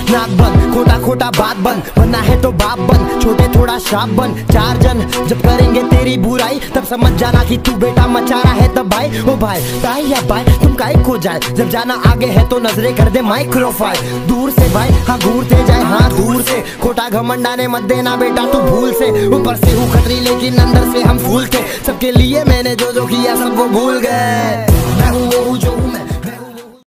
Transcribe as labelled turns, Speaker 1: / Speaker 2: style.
Speaker 1: नाक बंद, खोटा खोटा बात बंद, बनना है तो बाप बन, छोटे थोड़ा शाप बन। 4 जन जब करेंगे तेरी बुराई तब समझ जाना कि तू बेटा मचा रहा है तब भाई। ओ भाई ताई या भाई तुम काहे खो जाए, जब जाना आगे है तो नजरे कर दे माइक्रोफाइल। दूर से भाई हाँ घूरते जाए हाँ दूर से, खोटा घमंड आने मत देना बेटा तू भूल से। ऊपर से हूँ खतरी लेकिन अंदर से हम फूल थे, सबके लिए मैंने जो जो किया सब वो भूल गए। मैं हूँ वो हूँ जो